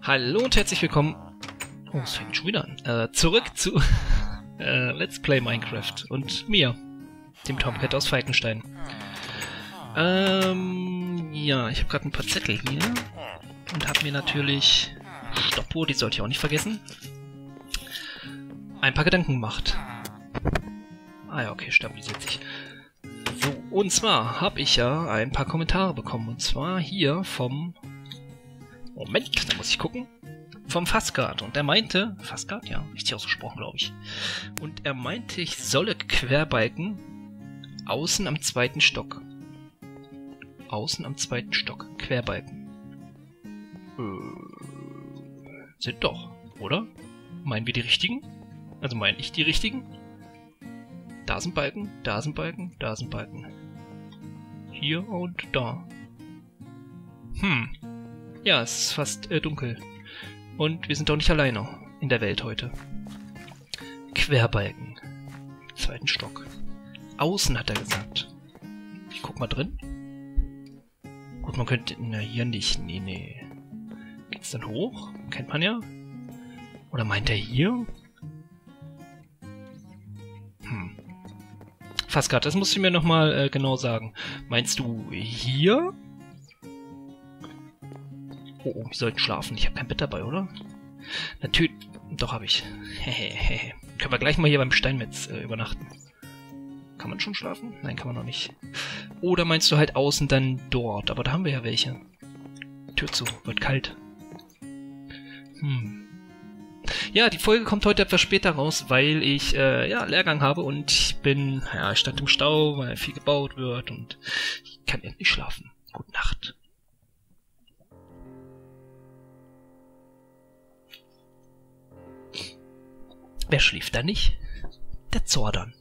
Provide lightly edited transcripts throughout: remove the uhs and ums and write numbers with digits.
Hallo und herzlich willkommen. Oh, es fängt schon wieder an. Zurück zu Let's Play Minecraft und mir, dem Tomcat aus Falkenstein. Ja, ich habe gerade ein paar Zettel hier und habe mir natürlich Stoppuhr, die sollte ich auch nicht vergessen, ein paar Gedanken gemacht. Ah ja, okay, stabilisiert sich. So, und zwar habe ich ja ein paar Kommentare bekommen, und zwar hier vom... Moment, da muss ich gucken. Vom Fasgard. Und er meinte... Fasgard? Ja, richtig ausgesprochen, glaube ich. Und er meinte, ich solle querbalken außen am zweiten Stock. Außen am zweiten Stock. Querbalken. Sind doch, oder? Meinen wir die richtigen? Also meine ich die richtigen? Da sind Balken, da sind Balken, da sind Balken. Hier und da. Ja, es ist fast dunkel. Und wir sind doch nicht alleine in der Welt heute. Querbalken. Zweiten Stock. Außen hat er gesagt. Ich guck mal drin. Gut, man könnte... Na, hier nicht. Nee. Geht's dann hoch? Kennt man ja. Oder meint er hier? Fasgard, das musst du mir nochmal genau sagen. Meinst du hier? Oh, wir sollten schlafen. Ich habe kein Bett dabei, oder? Natürlich. Doch, habe ich. Hehehe. Können wir gleich mal hier beim Steinmetz übernachten. Kann man schon schlafen? Nein, kann man noch nicht. Oder meinst du halt außen dann dort? Aber da haben wir ja welche. Tür zu. Wird kalt. Ja, die Folge kommt heute etwas später raus, weil ich, ja, Lehrgang habe und ich bin, ja, ich stand im Stau, weil viel gebaut wird und ich kann endlich schlafen. Gute Nacht. Wer schläft da nicht? Der Zordern.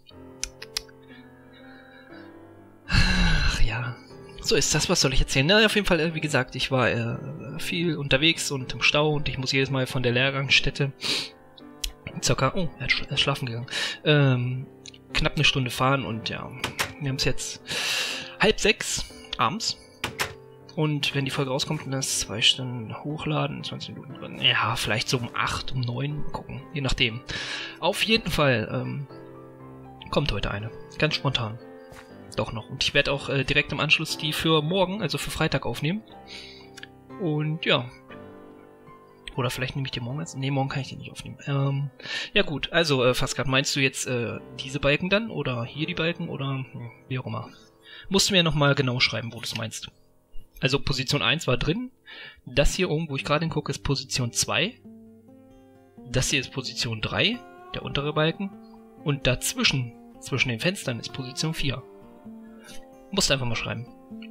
Ach ja, so ist das. Was soll ich erzählen? Na, auf jeden Fall, wie gesagt, ich war viel unterwegs und im Stau und ich muss jedes Mal von der Lehrgangsstätte circa, oh, er ist schlafen gegangen, knapp eine Stunde fahren und ja, wir haben es jetzt 5:30 abends. Und wenn die Folge rauskommt, dann ist 2 Stunden hochladen, 20 Minuten drin. Ja, vielleicht so um 8, um 9, gucken, je nachdem. Auf jeden Fall kommt heute eine, ganz spontan. Doch noch. Und ich werde auch direkt im Anschluss die für morgen, also für Freitag aufnehmen. Und ja. Oder vielleicht nehme ich die morgen jetzt. Ne, morgen kann ich die nicht aufnehmen. Ja gut, also Fasgard, meinst du jetzt diese Balken dann? Oder hier die Balken? Oder wie auch immer. Musst du mir nochmal genau schreiben, wo du es meinst. Also Position 1 war drin. Das hier oben, wo ich gerade hingucke, ist Position 2. Das hier ist Position 3, der untere Balken. Und dazwischen, zwischen den Fenstern, ist Position 4. Musst einfach mal schreiben.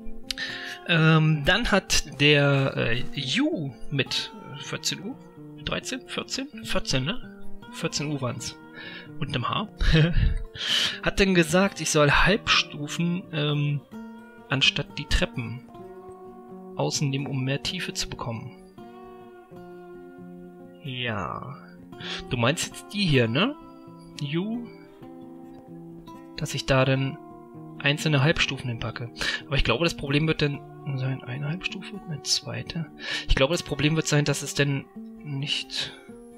Dann hat der Ju mit 14 Uhr, 13, 14? 14, ne? 14 Uhr waren's. Und einem H. Hat dann gesagt, ich soll Halbstufen anstatt die Treppen außen nehmen, um mehr Tiefe zu bekommen. Ja. Du meinst jetzt die hier, ne? Ju. Dass ich da dann einzelne Halbstufen hinpacke. Aber ich glaube, das Problem wird dann sein, eine Halbstufe, eine zweite. Ich glaube, das Problem wird sein, dass es denn nicht...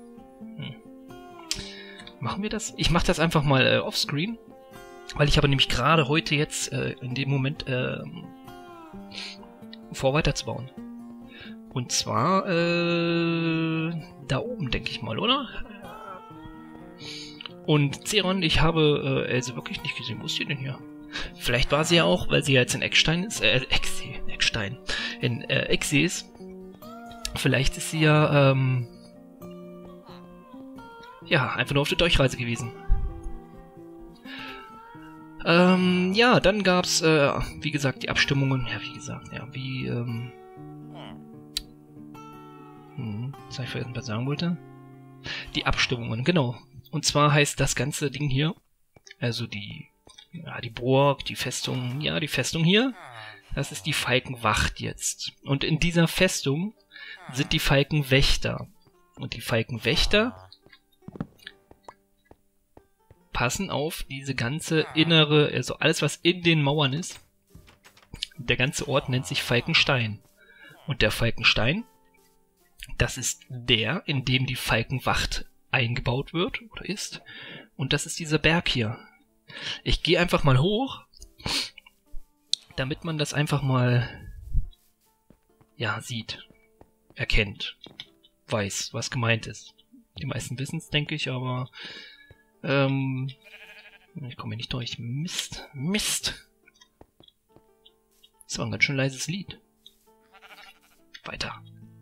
Machen wir das? Ich mache das einfach mal offscreen, weil ich habe nämlich gerade heute jetzt in dem Moment vor weiterzubauen. Und zwar da oben, denke ich mal, oder? Und Zeron, ich habe Else wirklich nicht gesehen. Wo ist die denn hier? Vielleicht war sie ja auch, weil sie ja jetzt in Eckstein ist, Eckstein, in Ecksee ist. Vielleicht ist sie ja, ja, einfach nur auf der Durchreise gewesen. Ja, dann gab's, wie gesagt, die Abstimmungen. Ja, wie gesagt, ja, wie, jetzt habe ich vergessen, was ich sagen wollte. Die Abstimmungen, genau. Und zwar heißt das ganze Ding hier, also die Burg, die Festung, ja, die Festung hier, das ist die Falkenwacht jetzt. Und in dieser Festung sind die Falkenwächter. Und die Falkenwächter passen auf diese ganze innere, also alles, was in den Mauern ist. Der ganze Ort nennt sich Falkenstein. Und der Falkenstein Das ist der, in dem die Falkenwacht eingebaut wird oder ist. Und das ist dieser Berg hier. Ich gehe einfach mal hoch, damit man das einfach mal ja sieht, erkennt, weiß, was gemeint ist. Die meisten wissen es, denke ich, aber ich komme hier nicht durch. Mist, Mist. Das war ein ganz schön leises Lied. Weiter.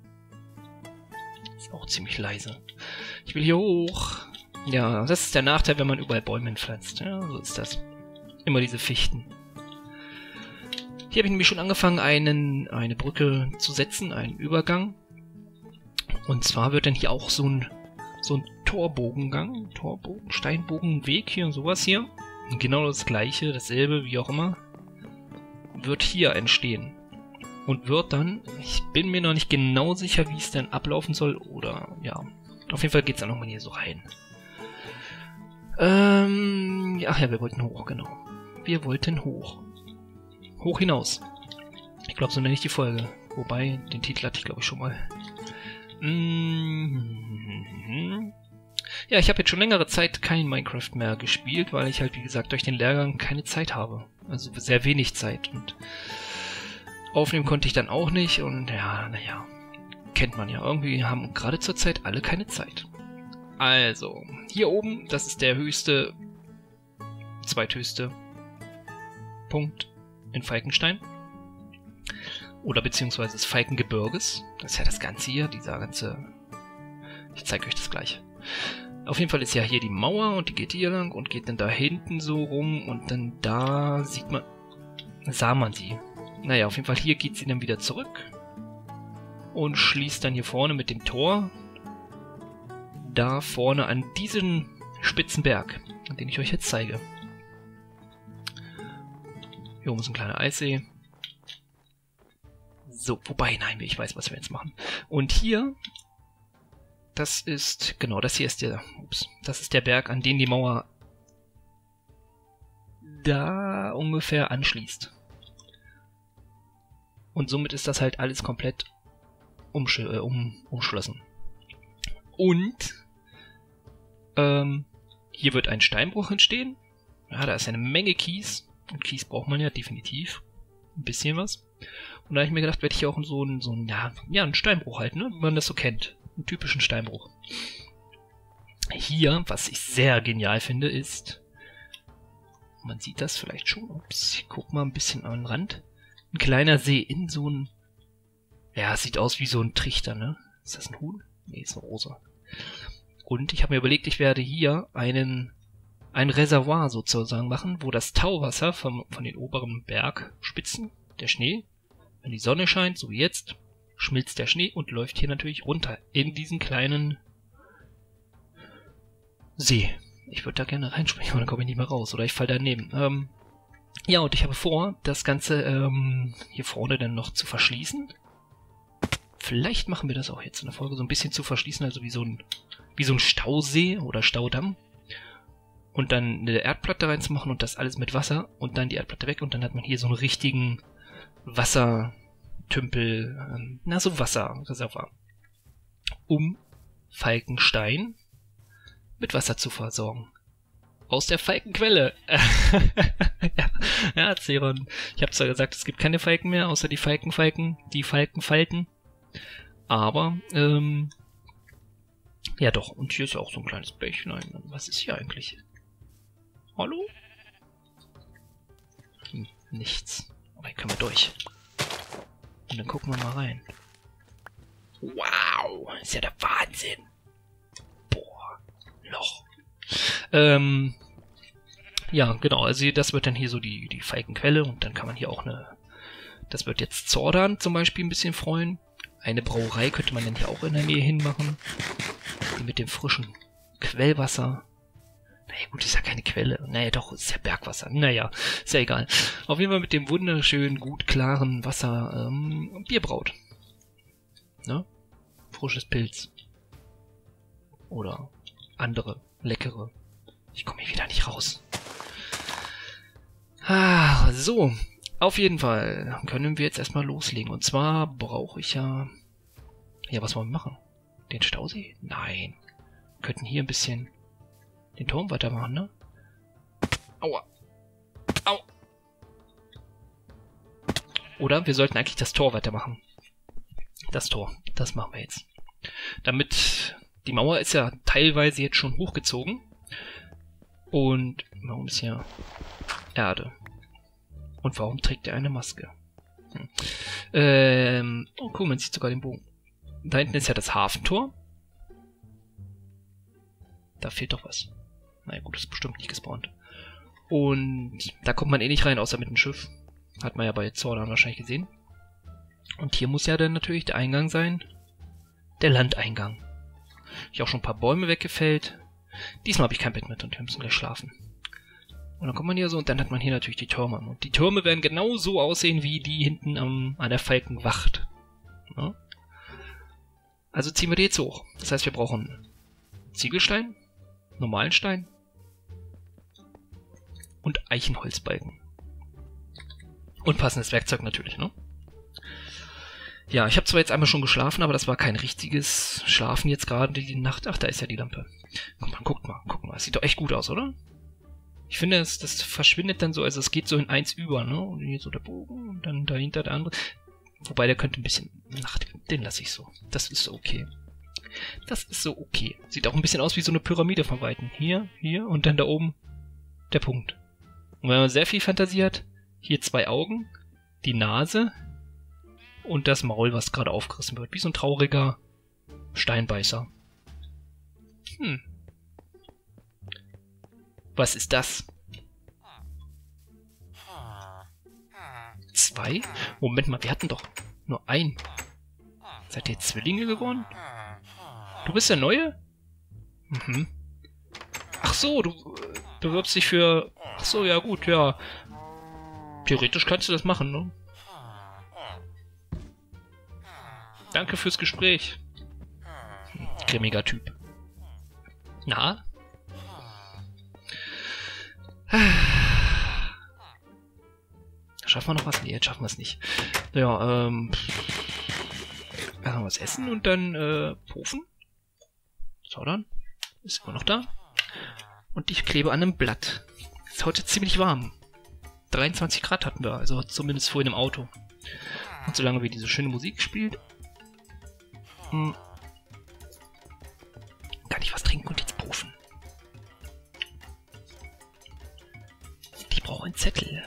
Ist auch ziemlich leise. Ich will hier hoch. Ja, das ist der Nachteil, wenn man überall Bäume pflanzt. Ja, so ist das. Immer diese Fichten. Hier habe ich nämlich schon angefangen, eine Brücke zu setzen, einen Übergang. Und zwar wird dann hier auch so ein Torbogengang, Steinbogenweg hier und sowas hier. Und genau das gleiche, dasselbe, wie auch immer, wird hier entstehen. Und wird dann, ich bin mir noch nicht genau sicher, wie es dann ablaufen soll, oder, ja, auf jeden Fall geht es dann nochmal hier so rein. Ach ja, wir wollten hoch, genau. Wir wollten hoch. Hoch hinaus. Ich glaube, so nenne ich die Folge. Wobei, den Titel hatte ich, glaube ich, schon mal. Ja, ich habe jetzt schon längere Zeit kein Minecraft mehr gespielt, weil ich halt, wie gesagt, durch den Lehrgang keine Zeit habe. Also sehr wenig Zeit. Und aufnehmen konnte ich dann auch nicht. Und ja, naja, kennt man ja. Irgendwie haben gerade zur Zeit alle keine Zeit. Also, hier oben, das ist der höchste, zweithöchste Punkt in Falkenstein. Oder beziehungsweise des Falkengebirges. Das ist ja das Ganze hier, dieser ganze... Ich zeige euch das gleich. Auf jeden Fall ist ja hier die Mauer und die geht hier lang und geht dann da hinten so rum und dann da sah man sie. Naja, auf jeden Fall hier geht sie dann wieder zurück und schließt dann hier vorne mit dem Tor da vorne an diesen spitzen Berg, den ich euch jetzt zeige. Hier oben ist ein kleiner Eissee. So, wobei, nein, ich weiß, was wir jetzt machen. Und hier, das ist, genau, das hier ist das ist der Berg, an den die Mauer da ungefähr anschließt. Und somit ist das halt alles komplett umschlossen. Und, hier wird ein Steinbruch entstehen. Ja, da ist eine Menge Kies. Und Kies braucht man ja definitiv. Ein bisschen was. Und da habe ich mir gedacht, werde ich hier auch so einen Steinbruch halten, ne? Wie man das so kennt. Einen typischen Steinbruch. Hier, was ich sehr genial finde, ist, man sieht das vielleicht schon, ups, ich guck mal ein bisschen an den Rand, ein kleiner See in so ein, ja, sieht aus wie so ein Trichter, ne? Ist das ein Huhn? Nee, ist eine Rose. Und ich habe mir überlegt, ich werde hier ein Reservoir sozusagen machen, wo das Tauwasser von den oberen Bergspitzen, der Schnee, wenn die Sonne scheint, so wie jetzt, schmilzt der Schnee und läuft hier natürlich runter in diesen kleinen See. Ich würde da gerne reinspringen, aber dann komme ich nicht mehr raus. Oder ich falle daneben. Ja, und ich habe vor, das Ganze hier vorne dann noch zu verschließen. Vielleicht machen wir das auch jetzt in der Folge so ein bisschen zu verschließen, also wie so ein Stausee oder Staudamm. Und dann eine Erdplatte reinzumachen und das alles mit Wasser und dann die Erdplatte weg und dann hat man hier so einen richtigen Wassertümpel, so Wasserreservoir. Um Falkenstein mit Wasser zu versorgen. Aus der Falkenquelle. ja, Zeron. Ich habe zwar gesagt, es gibt keine Falken mehr, außer die Falkenfalken, die Falkenfalten. Aber, ja doch, und hier ist ja auch so ein kleines Bächlein. Was ist hier eigentlich? Hallo? Nichts. Aber hier können wir durch. Und dann gucken wir mal rein. Wow, ist ja der Wahnsinn. Boah, Loch. Ja, genau, also das wird dann hier so die Falkenquelle und dann kann man hier auch das wird jetzt Zordern zum Beispiel ein bisschen freuen. Eine Brauerei könnte man dann hier auch in der Nähe hinmachen. Die mit dem frischen Quellwasser. Naja gut, ist ja keine Quelle. Naja doch, ist ja Bergwasser. Naja, ist ja egal. Auf jeden Fall mit dem wunderschönen, gut klaren Wasser Bier braut. Ne? Frisches Pilz. Oder andere, leckere. Ich komme hier wieder nicht raus. So. Auf jeden Fall können wir jetzt erstmal loslegen. Und zwar brauche ich ja Ja, was wollen wir machen? Den Stausee? Nein. Wir könnten hier ein bisschen den Turm weitermachen, ne? Aua. Au. Oder wir sollten eigentlich das Tor weitermachen. Das Tor. Das machen wir jetzt. Damit... Die Mauer ist ja teilweise jetzt schon hochgezogen. Und warum ist hier Erde? Und warum trägt er eine Maske? Oh, guck mal, man sieht sogar den Bogen. Da hinten ist ja das Hafentor. Da fehlt doch was. Na ja, gut, das ist bestimmt nicht gespawnt. Und da kommt man eh nicht rein, außer mit dem Schiff. Hat man ja bei Zordan wahrscheinlich gesehen. Und hier muss ja dann natürlich der Eingang sein. Der Landeingang. Ich habe auch schon ein paar Bäume weggefällt. Diesmal habe ich kein Bett mit und wir müssen gleich schlafen. Und dann kommt man hier so und dann hat man hier natürlich die Türme. Und die Türme werden genau so aussehen wie die hinten an der Falkenwacht. Ja? Also ziehen wir die jetzt hoch. Das heißt, wir brauchen Ziegelstein, normalen Stein und Eichenholzbalken. Und passendes Werkzeug natürlich, ne? Ja, ich habe zwar jetzt einmal schon geschlafen, aber das war kein richtiges Schlafen jetzt gerade die Nacht. Ach, da ist ja die Lampe. Guckt mal. Es sieht doch echt gut aus, oder? Ich finde, das verschwindet dann so, also es geht so in eins über, ne? Und hier so der Bogen und dann dahinter der andere. Wobei, der könnte ein bisschen... Ach, den lasse ich so. Das ist so okay. Das ist so okay. Sieht auch ein bisschen aus wie so eine Pyramide von Weitem. Hier und dann da oben der Punkt. Und wenn man sehr viel Fantasie hat, hier 2 Augen, die Nase... Und das Maul, was gerade aufgerissen wird. Wie so ein trauriger Steinbeißer. Was ist das? 2? Moment mal, wir hatten doch nur einen. Seid ihr Zwillinge geworden? Du bist der Neue? Mhm. Ach so, du bewirbst dich für... Ach so, ja gut, ja. Theoretisch kannst du das machen, ne? Danke fürs Gespräch. Grimmiger Typ. Na? Schaffen wir noch was? Nee, jetzt schaffen wir es nicht. Ja, haben wir was essen und dann, Pofen. Zordan. Ist immer noch da. Und ich klebe an einem Blatt. Ist heute ziemlich warm. 23 Grad hatten wir, also zumindest vorhin im Auto. Und solange wir diese schöne Musik spielt, kann ich was trinken und jetzt puffen. Ich brauche einen Zettel.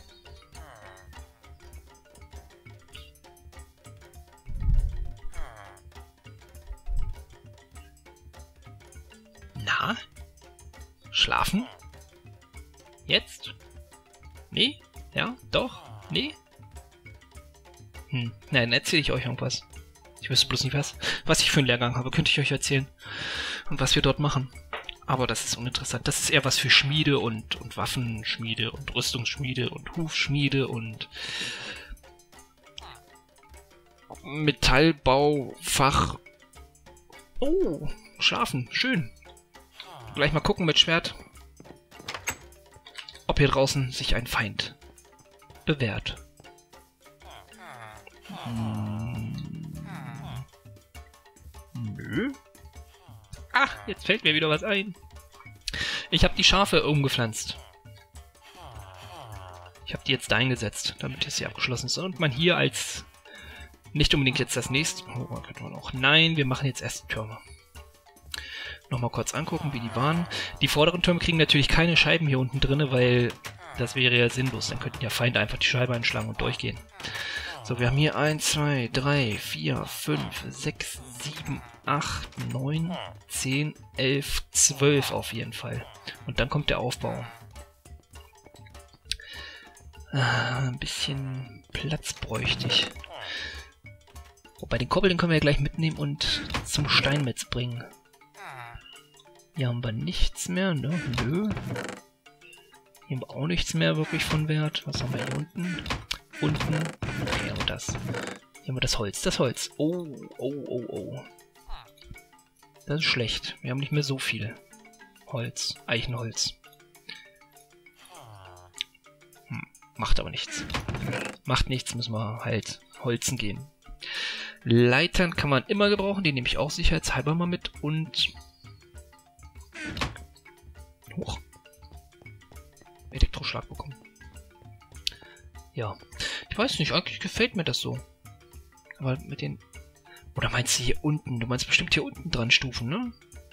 Na? Schlafen? Jetzt? Nee? Ja? Doch? Nee? Nein, dann erzähle ich euch irgendwas. Ich wüsste bloß nicht was ich für einen Lehrgang habe, könnte ich euch erzählen. Und was wir dort machen. Aber das ist uninteressant. Das ist eher was für Schmiede und Waffenschmiede und Rüstungsschmiede und Hufschmiede und Metallbaufach. Oh, schlafen, schön. Gleich mal gucken mit Schwert, ob hier draußen sich ein Feind bewährt. Nö. Ach, jetzt fällt mir wieder was ein. Ich habe die Schafe umgepflanzt. Ich habe die jetzt da eingesetzt, damit es hier abgeschlossen ist. Und man hier als... Nicht unbedingt jetzt das nächste... Oh, könnte man auch... Nein, wir machen jetzt erst die Türme. Nochmal kurz angucken, wie die waren. Die vorderen Türme kriegen natürlich keine Scheiben hier unten drin, weil das wäre ja sinnlos. Dann könnten ja Feinde einfach die Scheibe einschlagen und durchgehen. So, wir haben hier 1, 2, 3, 4, 5, 6, 7, 8, 9, 10, 11, 12 auf jeden Fall. Und dann kommt der Aufbau. Ein bisschen Platz bräuchte ich. Wobei den Koppel, den können wir ja gleich mitnehmen und zum Steinmetz bringen. Hier haben wir nichts mehr, ne? Nö. Hier haben wir auch nichts mehr wirklich von Wert. Was haben wir hier unten? Unten. Okay, aber das. Hier haben wir das Holz. Das Holz. Oh, oh, oh, oh. Das ist schlecht. Wir haben nicht mehr so viel Holz. Eichenholz. Macht aber nichts. Macht nichts, müssen wir halt holzen gehen. Leitern kann man immer gebrauchen, die nehme ich auch sicherheitshalber mal mit. Und... Hoch. Elektroschlag bekommen. Ja. Ich weiß nicht, eigentlich gefällt mir das so. Aber mit den... Oder meinst du hier unten? Du meinst bestimmt hier unten dran Stufen, ne?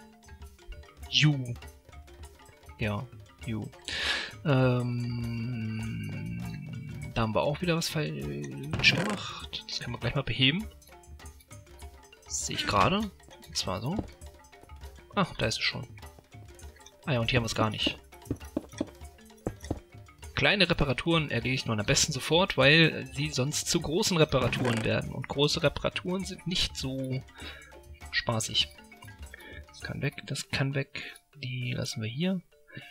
Ja, Da haben wir auch wieder was falsch gemacht. Das können wir gleich mal beheben. Das sehe ich gerade. Und zwar so. Ach, da ist es schon. Ah ja, und hier haben wir es gar nicht. Kleine Reparaturen erledigt man am besten sofort, weil sie sonst zu großen Reparaturen werden. Und große Reparaturen sind nicht so spaßig. Das kann weg, das kann weg. Die lassen wir hier.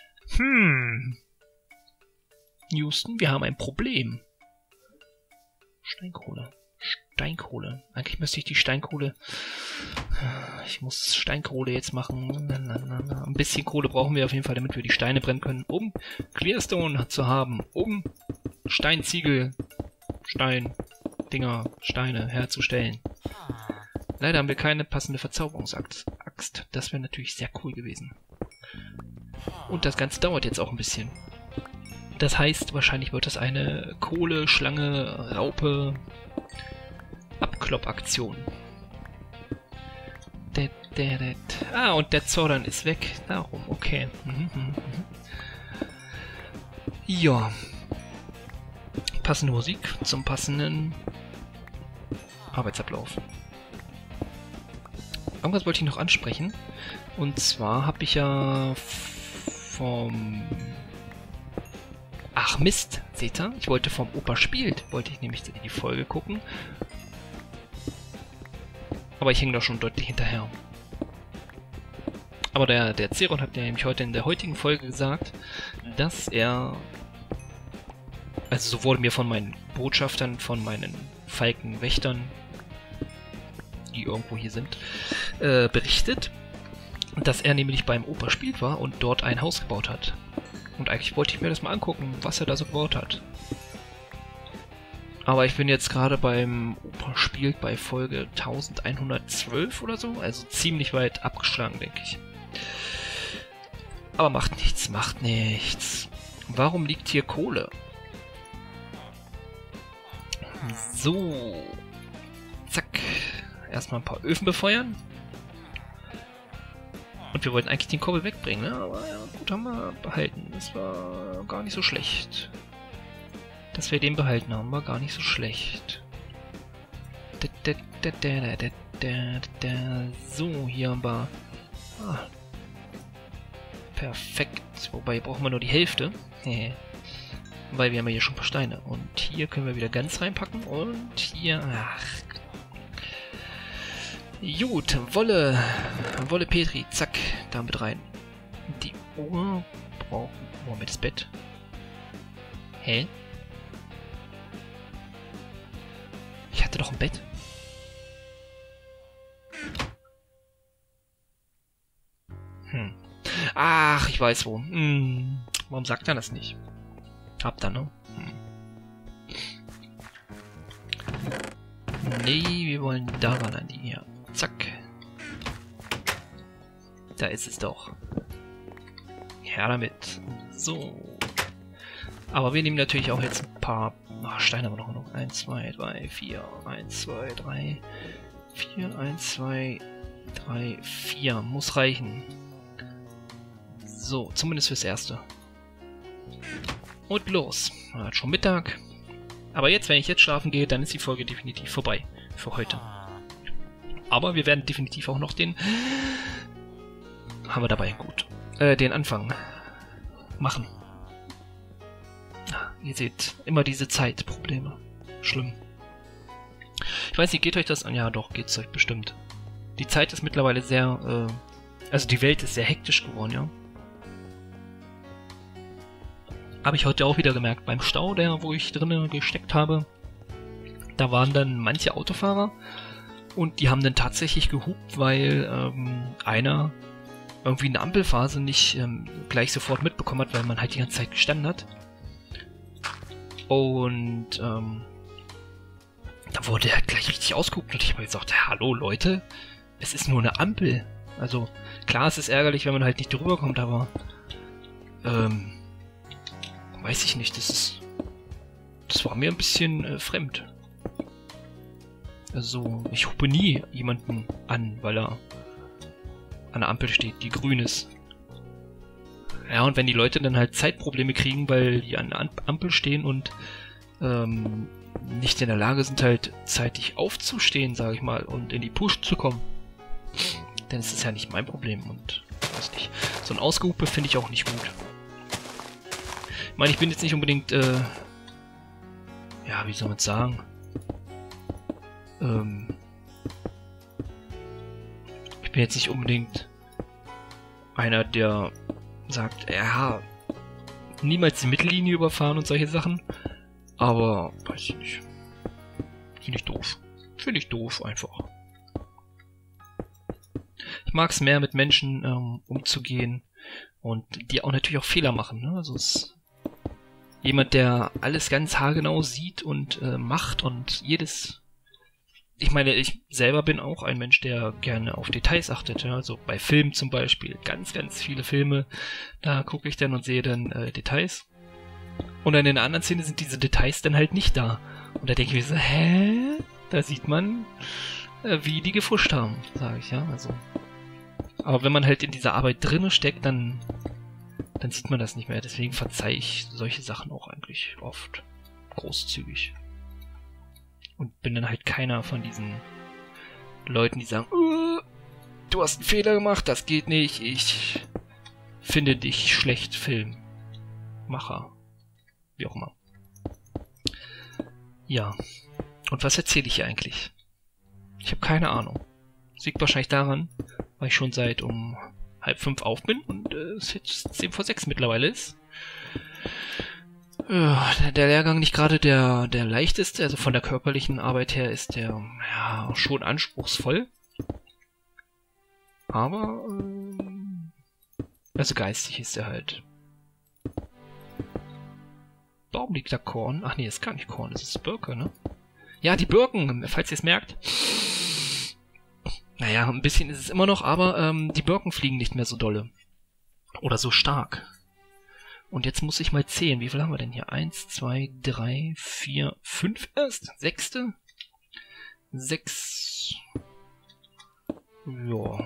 Houston, wir haben ein Problem. Steinkohle. Eigentlich müsste ich die Steinkohle... Ich muss Steinkohle jetzt machen. Ein bisschen Kohle brauchen wir auf jeden Fall, damit wir die Steine brennen können, um Clearstone zu haben, um Steinziegel, Steine herzustellen. Leider haben wir keine passende Verzauberungsaxt. Das wäre natürlich sehr cool gewesen. Und das Ganze dauert jetzt auch ein bisschen. Das heißt, wahrscheinlich wird das eine Kohle, Schlange, Raupe, Abkloppaktion. Ah, und der Zordern ist weg. Darum, okay. Ja. Passende Musik zum passenden Arbeitsablauf. Irgendwas wollte ich noch ansprechen. Und zwar habe ich ja vom... Ach Mist, seht ihr? Ich wollte vom Opa spielt, wollte ich nämlich die Folge gucken. Aber ich hänge da schon deutlich hinterher. Aber der Zeron hat ja nämlich heute in der heutigen Folge gesagt, dass er... Also so wurde mir von meinen Botschaftern, von meinen Falkenwächtern, die irgendwo hier sind, berichtet, dass er nämlich beim Opa spielt war und dort ein Haus gebaut hat. Und eigentlich wollte ich mir das mal angucken, was er da so gebaut hat. Aber ich bin jetzt gerade beim Opa spielt bei Folge 1112 oder so, also ziemlich weit abgeschlagen, denke ich. Aber macht nichts. Warum liegt hier Kohle? So. Zack. Erstmal ein paar Öfen befeuern. Und wir wollten eigentlich den Kobbel wegbringen, ne? Aber ja, gut, haben wir behalten. Das war gar nicht so schlecht. Dass wir den behalten haben, war gar nicht so schlecht. So, hier haben wir... Ah. Perfekt. Wobei brauchen wir nur die Hälfte. Weil wir haben ja hier schon ein paar Steine. Und hier können wir wieder ganz reinpacken. Und hier... Ach. Gut, Wolle Petri, zack, damit rein. Die Uhr brauchen wir mit das Bett. Hä? Ich hatte doch ein Bett. Ach, ich weiß wo. Warum sagt er das nicht? Habt ihr, ne? Nee, wir wollen daran an die hier. Zack. Da ist es doch. Her damit. So. Aber wir nehmen natürlich auch jetzt ein paar... Ach, Steine haben wir noch genug. 1, 2, 3, 4. 1, 2, 3, 4. 1, 2, 3, 4. Muss reichen. So, zumindest fürs Erste. Und los. Man hat schon Mittag. Aber jetzt, wenn ich jetzt schlafen gehe, dann ist die Folge definitiv vorbei. Für heute. Aber wir werden definitiv auch noch den... Haben wir dabei, gut. Den Anfang machen. Ihr seht, immer diese Zeitprobleme. Schlimm. Ich weiß nicht, geht euch das an? Ja, doch, geht's euch bestimmt. Die Zeit ist mittlerweile sehr... also die Welt ist sehr hektisch geworden, ja. Habe ich heute auch wieder gemerkt, beim Stau, wo ich drinnen gesteckt habe, da waren dann manche Autofahrer und die haben dann tatsächlich gehupt, weil einer irgendwie eine Ampelphase nicht gleich sofort mitbekommen hat, weil man halt die ganze Zeit gestanden hat. Und Da wurde er gleich richtig ausgeguckt und ich habe gesagt, hallo Leute, es ist nur eine Ampel. Also, klar, es ist ärgerlich, wenn man halt nicht drüber kommt, aber weiß ich nicht, das war mir ein bisschen fremd. Also, ich hupe nie jemanden an, weil er an der Ampel steht, die grün ist. Ja, und wenn die Leute dann halt Zeitprobleme kriegen, weil die an der Ampel stehen und nicht in der Lage sind, halt zeitig aufzustehen, sage ich mal, und in die Push zu kommen, dann ist es ja nicht mein Problem und weiß nicht. So ein Ausgehupe finde ich auch nicht gut. Ich meine, ich bin jetzt nicht unbedingt, ja, wie soll man es sagen? Ich bin jetzt nicht unbedingt einer, der sagt, ja, niemals die Mittellinie überfahren und solche Sachen. Aber, weiß ich nicht. Finde ich doof. Finde ich doof, einfach. Ich mag es mehr, mit Menschen umzugehen und die auch natürlich auch Fehler machen. Ne? Also es ist jemand, der alles ganz haargenau sieht und macht und jedes... Ich meine, ich selber bin auch ein Mensch, der gerne auf Details achtet. Ja? Also bei Filmen zum Beispiel. Ganz, ganz viele Filme. Da gucke ich dann und sehe dann Details. Und dann in der anderen Szene sind diese Details dann halt nicht da. Und da denke ich mir so, hä? Da sieht man, wie die gefuscht haben, sage ich, ja. Also. Aber wenn man halt in dieser Arbeit drinne steckt, dann sieht man das nicht mehr. Deswegen verzeihe ich solche Sachen auch eigentlich oft großzügig. Und bin dann halt keiner von diesen Leuten, die sagen, du hast einen Fehler gemacht, das geht nicht, ich finde dich schlecht, Filmmacher. Wie auch immer. Ja. Und was erzähle ich hier eigentlich? Ich habe keine Ahnung. Das liegt wahrscheinlich daran, weil ich schon seit um 4:30 auf bin und es jetzt 5:10 mittlerweile ist. Der Lehrgang nicht gerade der leichteste, also von der körperlichen Arbeit her ist der ja schon anspruchsvoll. Aber also geistig ist er halt. Warum liegt da Korn? Ach nee, ist gar nicht Korn, das ist Birke, ne? Ja, die Birken, falls ihr es merkt. Naja, ein bisschen ist es immer noch, aber die Birken fliegen nicht mehr so dolle. Oder so stark. Und jetzt muss ich mal zählen. Wie viel haben wir denn hier? 1, 2, 3, 4, 5 erst? 6. 6. Ja.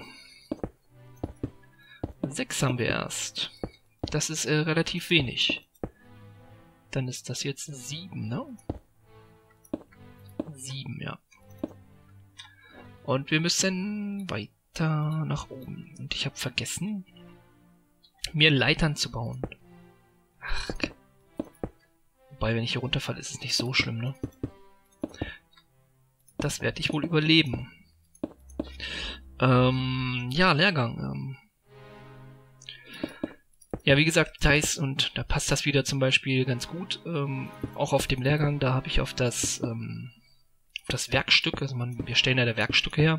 6 haben wir erst. Das ist relativ wenig. Dann ist das jetzt 7, ne? 7, ja. Und wir müssen weiter nach oben. Und ich habe vergessen, mir Leitern zu bauen. Ach. Wobei, wenn ich hier runterfalle, ist es nicht so schlimm, ne? Das werde ich wohl überleben. Ja, Lehrgang. Ja, wie gesagt, Details, und da passt das wieder zum Beispiel ganz gut. Auch auf dem Lehrgang, da habe ich auf das Werkstück, also wir stellen ja da Werkstücke her,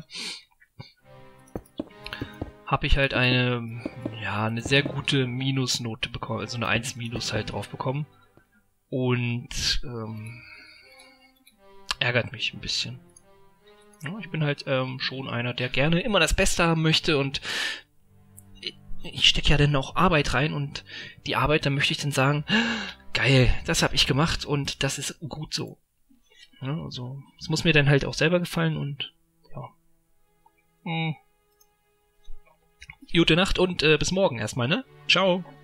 habe ich halt eine sehr gute Minusnote bekommen, also eine 1- halt drauf bekommen. Und ärgert mich ein bisschen. Ja, ich bin halt schon einer, der gerne immer das Beste haben möchte, und ich stecke ja dann auch Arbeit rein, und die Arbeit, da möchte ich dann sagen, geil, das habe ich gemacht und das ist gut so. Ja, also, es muss mir dann halt auch selber gefallen, und ja. Gute Nacht und bis morgen erstmal, ne? Ciao.